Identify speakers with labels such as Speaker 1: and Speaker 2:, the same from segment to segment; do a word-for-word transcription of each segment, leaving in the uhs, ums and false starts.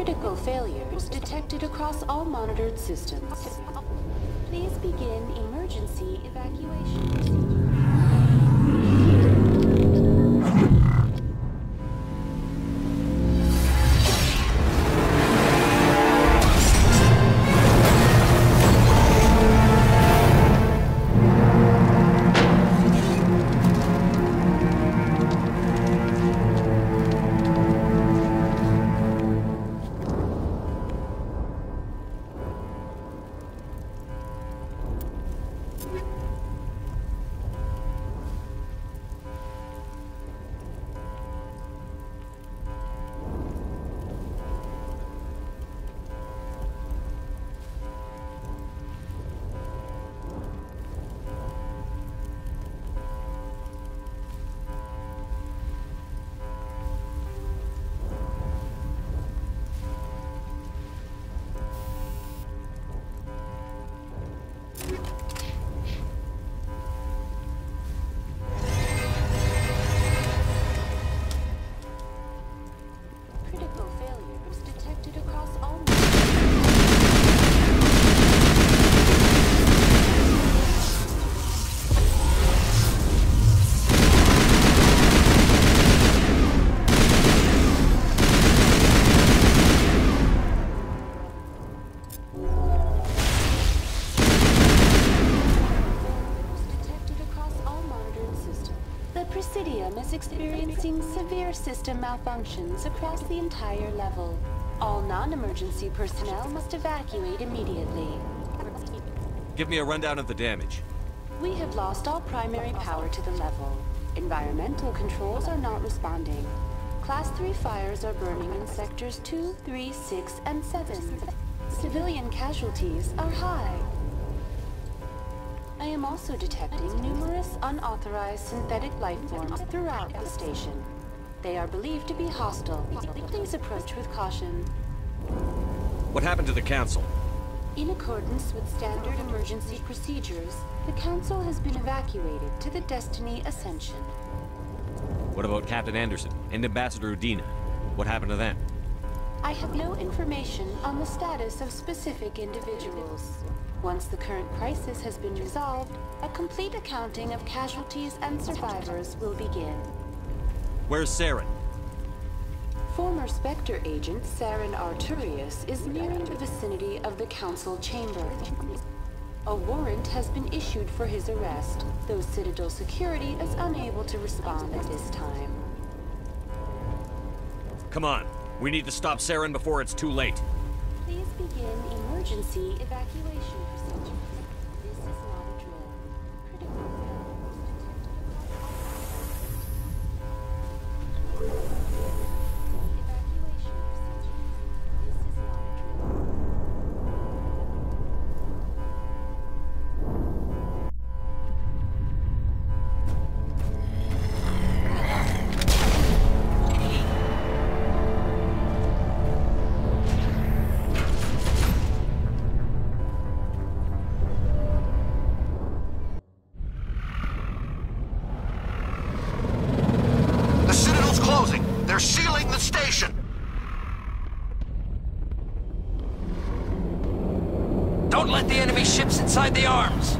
Speaker 1: Critical failures detected across all monitored systems. Please begin emergency evacuation procedure. Is experiencing severe system malfunctions across the entire level. All non-emergency personnel must evacuate immediately.
Speaker 2: Give me a rundown of the damage.
Speaker 1: We have lost all primary power to the level. Environmental controls are not responding. Class three fires are burning in sectors two, three, six, and seven. Civilian casualties are high. I am also detecting numerous unauthorized synthetic life forms throughout the station. They are believed to be hostile. Please approach with caution.
Speaker 2: What happened to the Council?
Speaker 1: In accordance with standard emergency procedures, the Council has been evacuated to the Destiny Ascension.
Speaker 2: What about Captain Anderson and Ambassador Udina? What happened to them?
Speaker 1: I have no information on the status of specific individuals. Once the current crisis has been resolved, a complete accounting of casualties and survivors will begin.
Speaker 2: Where's Saren?
Speaker 1: Former Spectre agent Saren Arturius is nearing the vicinity of the Council chamber. A warrant has been issued for his arrest, though Citadel security is unable to respond at this time.
Speaker 2: Come on, we need to stop Saren before it's too late.
Speaker 1: Please begin emergency evacuation procedures. This is not a drill. Critical failures detected across all evacuation procedures. This is not a drill.
Speaker 3: They're sealing the station!
Speaker 4: Don't let the enemy ships inside the arms!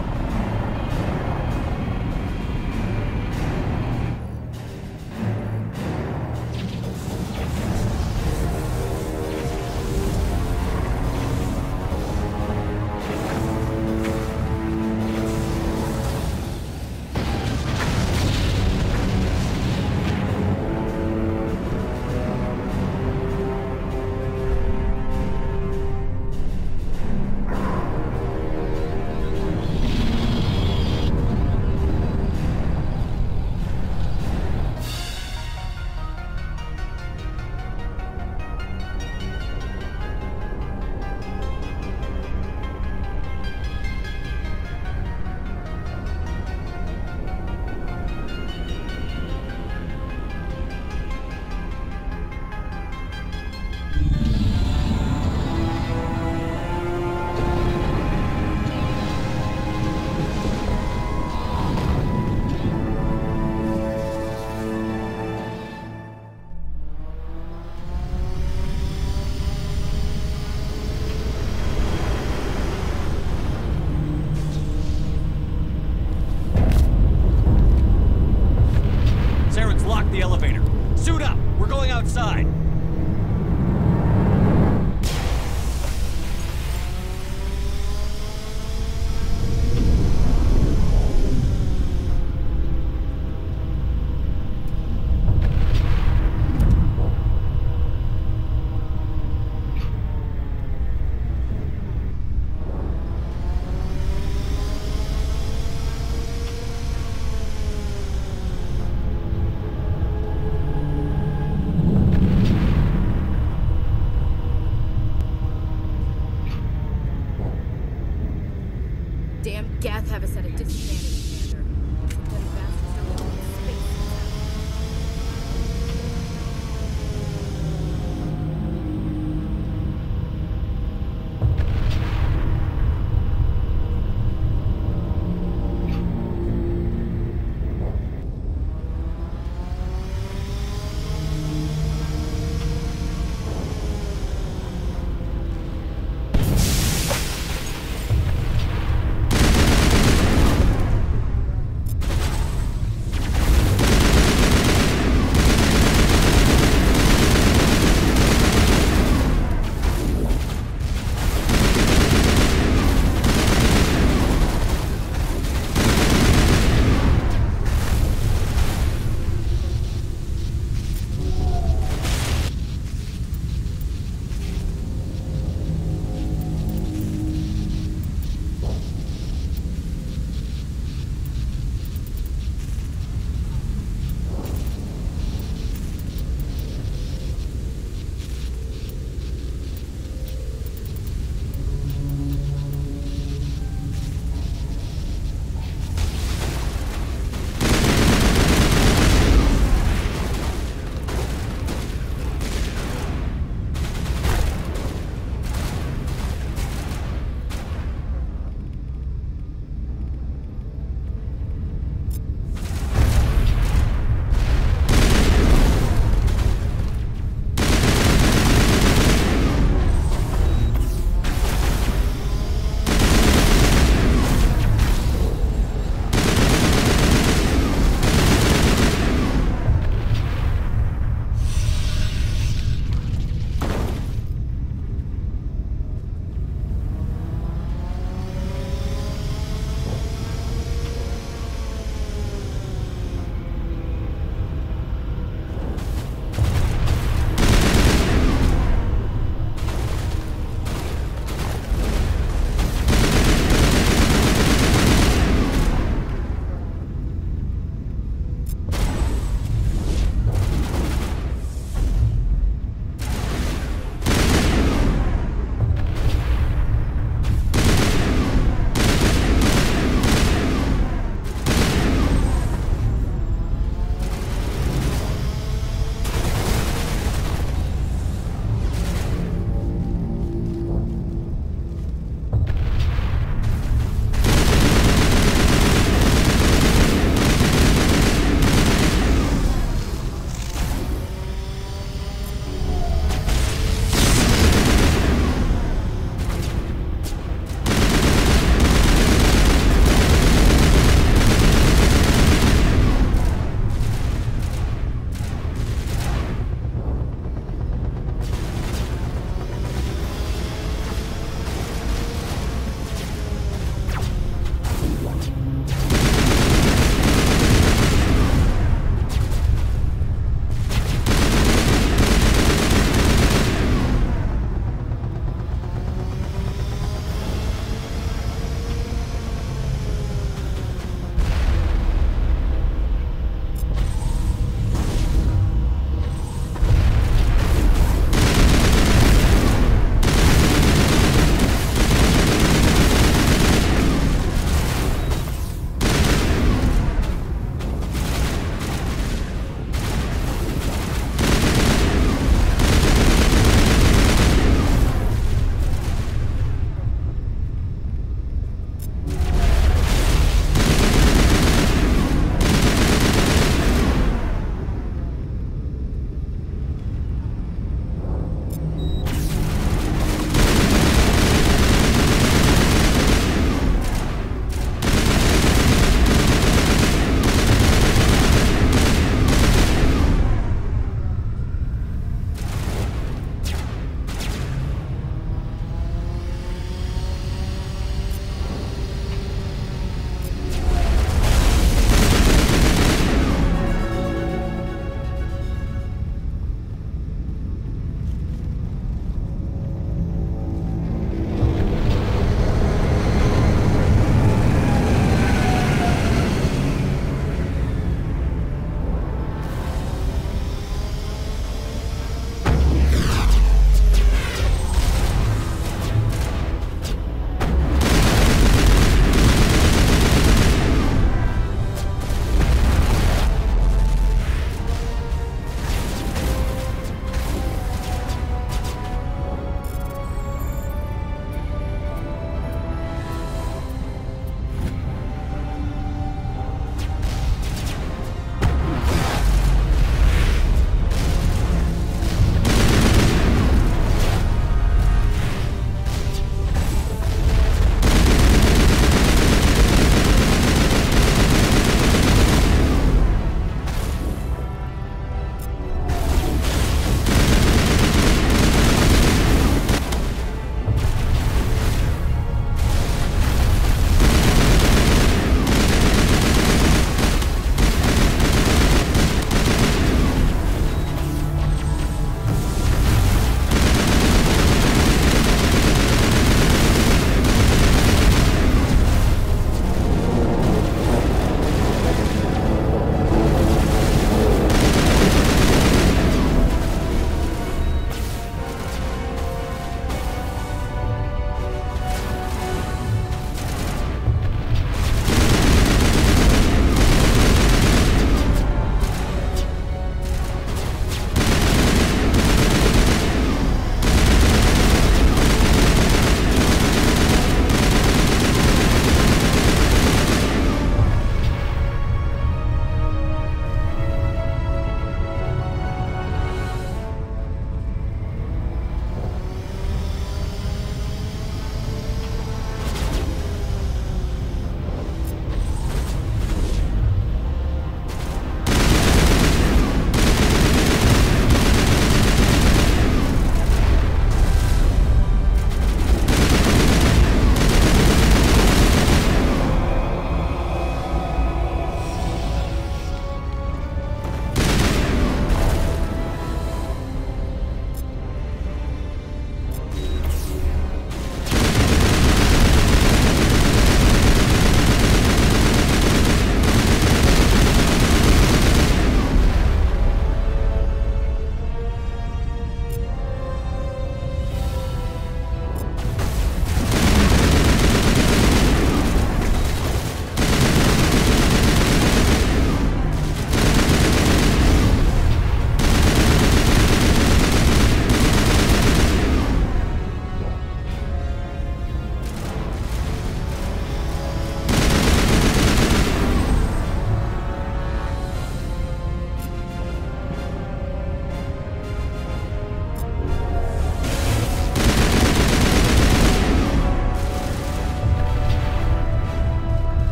Speaker 5: Geth have us at a disadvantage.